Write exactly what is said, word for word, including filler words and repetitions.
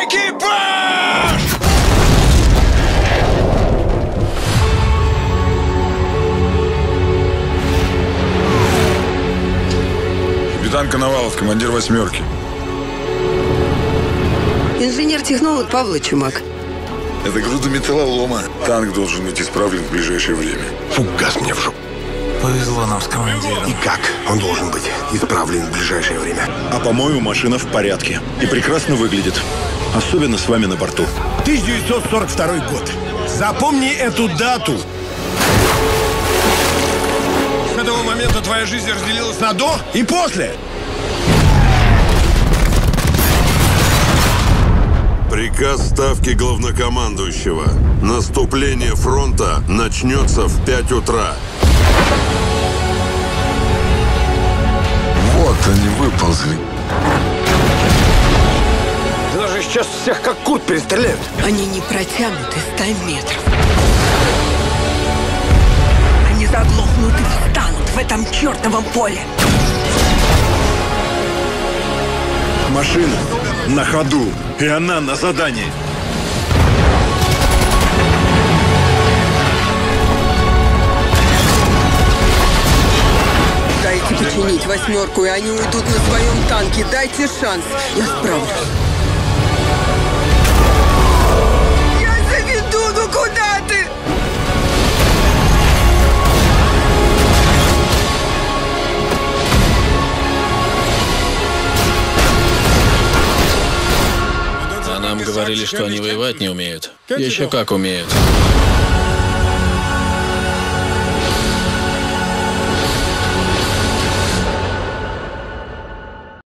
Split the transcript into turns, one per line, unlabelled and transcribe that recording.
Экипаж! Капитан Коновалов, командир восьмерки.
Инженер-технолог Павла Чумак.
Это груда металлолома. Танк должен быть исправлен в ближайшее время.
Фугас мне в жопу.
Повезло нам с командиром.
И как он должен быть исправлен в ближайшее время?
А по-моему, машина в порядке. И прекрасно выглядит. Особенно с вами на борту.
тысяча девятьсот сорок второй год. Запомни эту дату. С этого момента твоя жизнь разделилась на до и после.
Приказ ставки главнокомандующего. Наступление фронта начнется в пять утра.
Вот они выползли.
Да нас же сейчас всех как кут перестреляют.
Они не протянут и ста метров. Они заглохнут и встанут в этом чертовом поле.
Машина на ходу. И она на задании.
Дайте починить восьмерку, и они уйдут на своем танке. Дайте шанс. Я справлюсь. Я заведу, ну куда ты?
А нам говорили, что они воевать не умеют. Еще как умеют.